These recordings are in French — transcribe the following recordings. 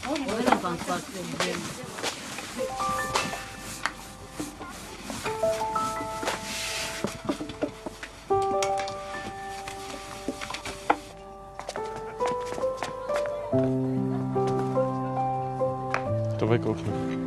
Давай кухню.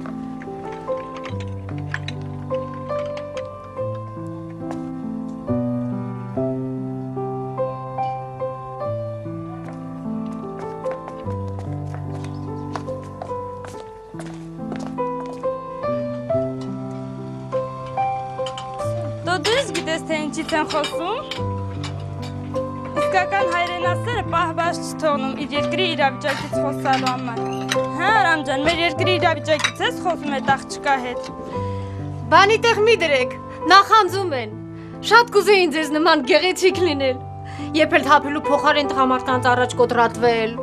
Դուք գիտես թե ինչից են խոսում։ Իսկական հայրենասերը պահպաշտ չթողնում իր երկրի իրավիճակից խոսալու համար։ Հա, Արամ ջան, մեր երկրի իրավիճակից ես խոսում այդ աղջկա հետ։ Բանի տեղ մի դրեք, նախանձում են։ Շատ կուզեին ձեզ նման գեղեցիկ լինել։ Երբ էլ թափելու փոխարեն տղամարդկանց առաջ կոտրատվել։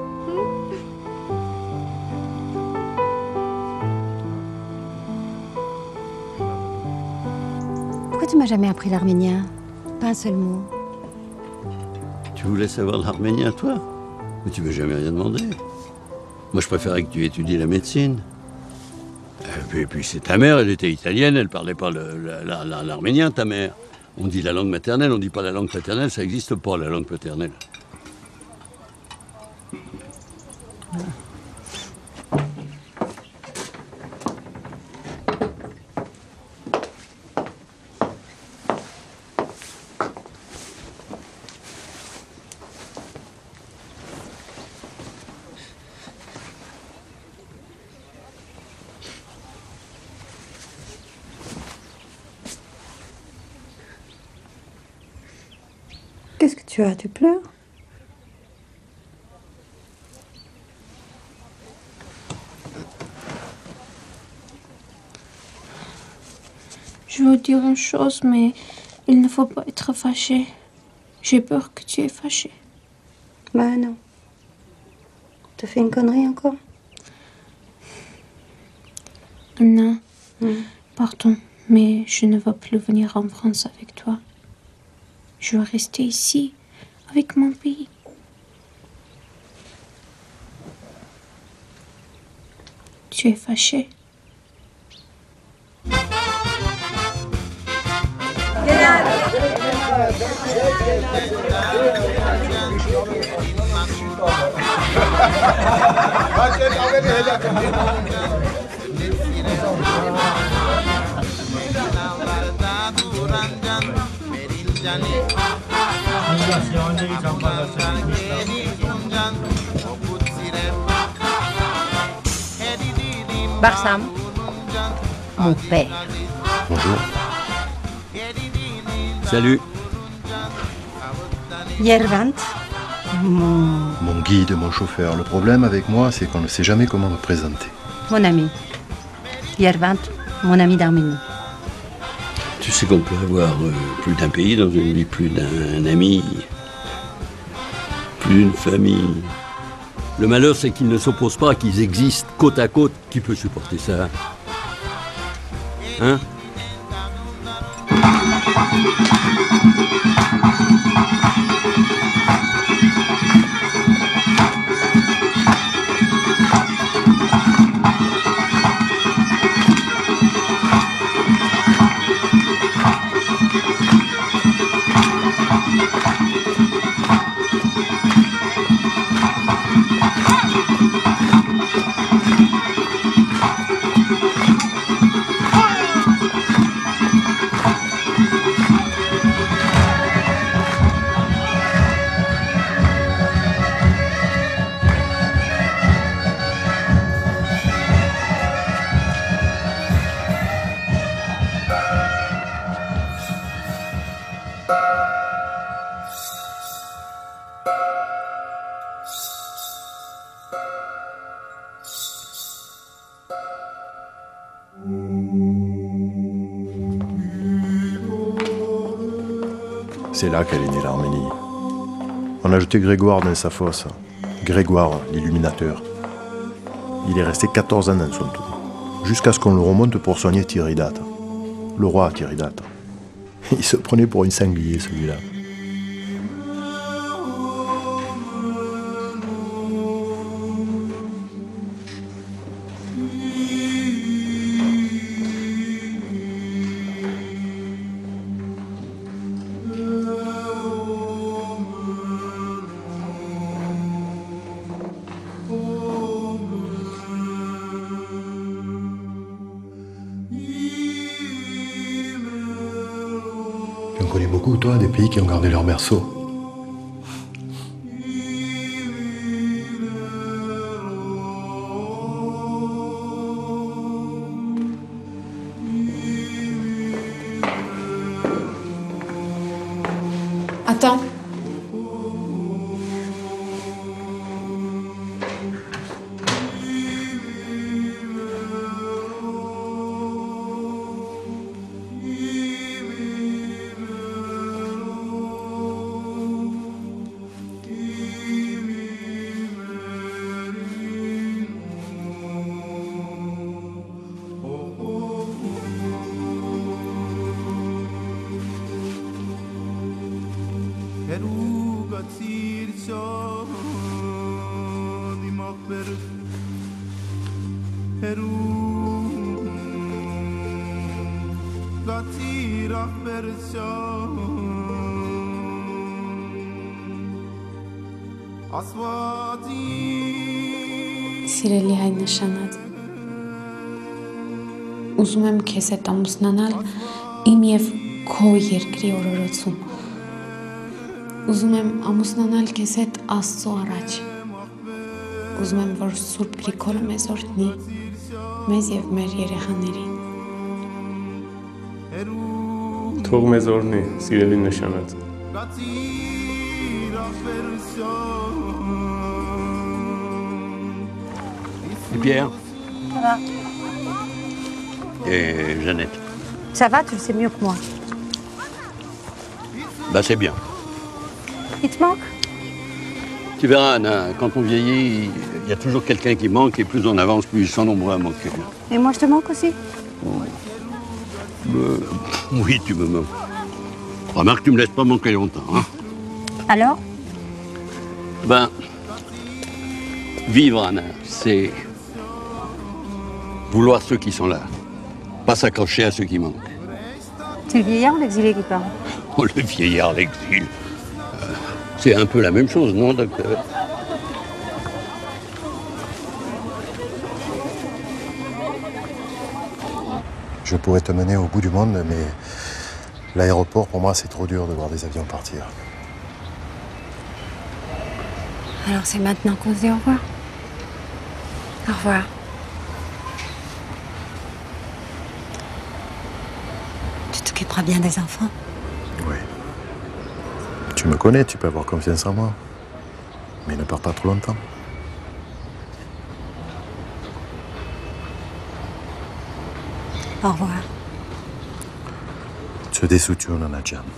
Pourquoi tu m'as jamais appris l'arménien? Pas un seul mot. Tu voulais savoir l'arménien, toi? Mais tu m'as jamais rien demandé. Moi, je préférais que tu étudies la médecine. Et puis c'est ta mère, elle était italienne, elle parlait pas l'arménien, ta mère. On dit la langue maternelle, on dit pas la langue paternelle, ça n'existe pas, la langue paternelle. Qu'est-ce que tu as? Tu pleures? Je veux dire une chose, mais il ne faut pas être fâché. J'ai peur que tu es fâché. Bah non. T'as fait une connerie encore? Non. Pardon, mais je ne veux plus venir en France avec toi. Je veux rester ici, avec mon pays. Tu es fâché? Barsam, mon père. Bonjour. Salut. Yervant, Mon guide, mon chauffeur. Le problème avec moi, c'est qu'on ne sait jamais comment me présenter. mon ami. Yervant, mon ami d'Arménie. Tu sais qu'on peut avoir plus d'un pays dans une vie, plus d'un ami, plus d'une famille. Le malheur, c'est qu'ils ne s'opposent pas, qu'ils existent côte à côte. Qui peut supporter ça? Hein? C'est là qu'elle est née, l'Arménie. On a jeté Grégoire dans sa fosse. Grégoire, l'illuminateur. Il est resté 14 ans dans son tout. Jusqu'à ce qu'on le remonte pour soigner Tiridate. Le roi Tiridate. Il se prenait pour une sanglier, celui-là. beaucoup, toi, des pays qui ont gardé leur berceau. Attends. Սիրելի հայ նշանած, ուզում եմ քեզ հետ ամուսնանալ իմ և քո երկրի օրորոցում, ուզում եմ ամուսնանալ քեզ հետ Աստծո առաջ, ուզում եմ, որ Սուրբ Գրիգորը մեզ օրհնի, մեզ և մեր երեխաներին։ Թող մեզ օրհնի, սիրելի նշանած։ Pierre. Ça va? Et Jeannette. Ça va, tu le sais mieux que moi. Bah c'est bien. Il te manque? Tu verras, Anna, quand on vieillit, il y a toujours quelqu'un qui manque et plus on avance, plus ils sont nombreux à manquer. Et moi, je te manque aussi? Oui, tu me manques. Remarque, tu me laisses pas manquer longtemps, hein? Alors? Ben, vivre, Anna, c'est vouloir ceux qui sont là, pas s'accrocher à ceux qui manquent. C'est le vieillard ou l'exilé qui parle? Oh, le vieillard, l'exil. C'est un peu la même chose, non, docteur? Je pourrais te mener au bout du monde, mais l'aéroport, pour moi, c'est trop dur de voir des avions partir. Alors c'est maintenant qu'on se dit au revoir. Au revoir. Tu t'occuperas bien des enfants? Oui. Tu me connais, tu peux avoir confiance en moi. Mais ne pars pas trop longtemps. Au revoir. Ce soutien on en a déjà.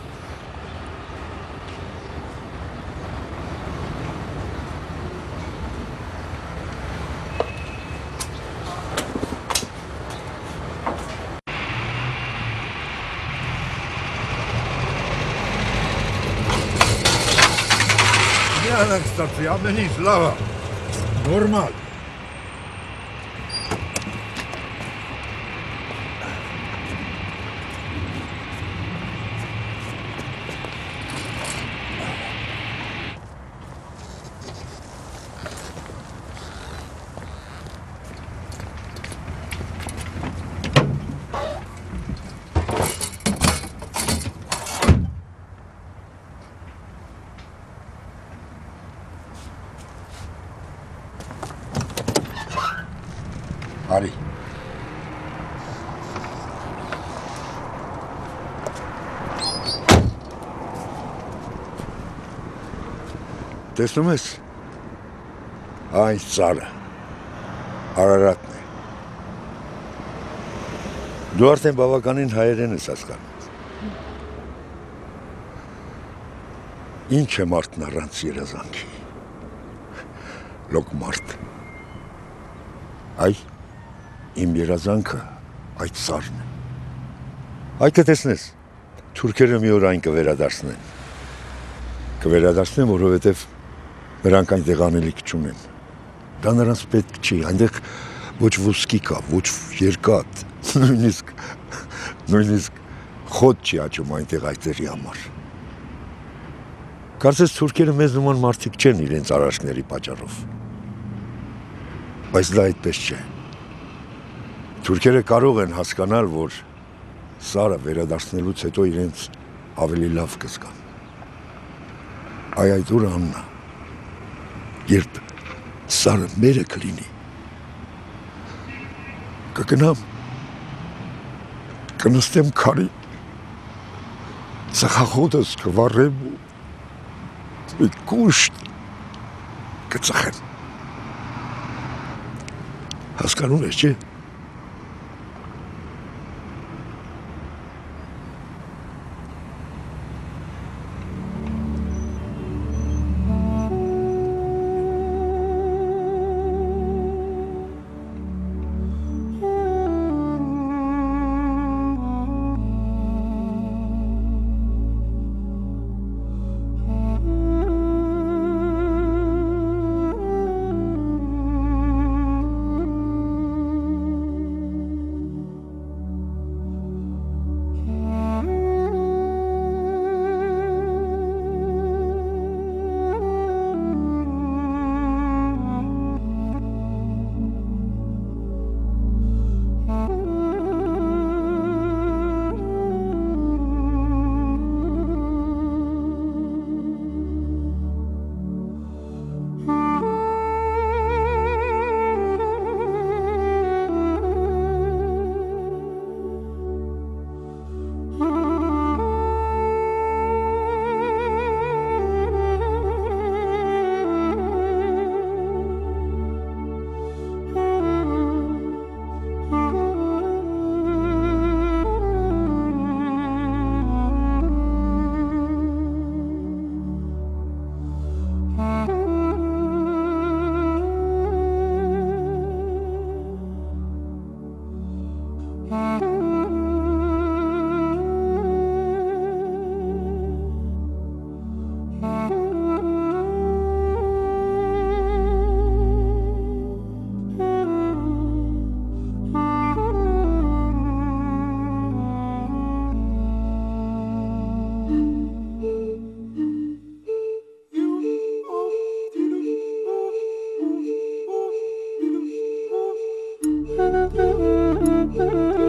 Kstati, a meni slava. Normal. Արի։ Տեսնում ես, այն ծառը, Արարատն է։ Դու արդեն բավականին հայերեն ես հասկանում։ Ինչ է մարդն առանց երազանքի։ Լոկ մարդ։ Այ իմ երազանքը այդ ծառն է։ Այ կտեսնես, թուրքերը մի օր այն կվերադարձնեն։ Կվերադարձնեն, որովհետև նրանք այնտեղ անելիք չունեն։ Դա նրանց պետք չի, այնտեղ ոչ ոսկի կա, ոչ երկաթ, նույնիսկ խոտ չի աճում այնտեղ այտերի համար։ Կարծես թուրքերը մեզ նման մարդիկ չեն իրենց արարքների պատճառով։ Բայց դա այդպես չէ։ Թուրքերը կարող են հասկանալ, որ սարը վերադարձնելուց հետո իրենց ավելի լավ կզգամ։ Այդ ուր Աննա, երբ սարը մերը կլինի, կգնամ, կնստեմ քարի, ծխախոտս կվառեմ ու մի կուշտ կծխեմ։ Հասկանում ես, չէ՞։ Thank you.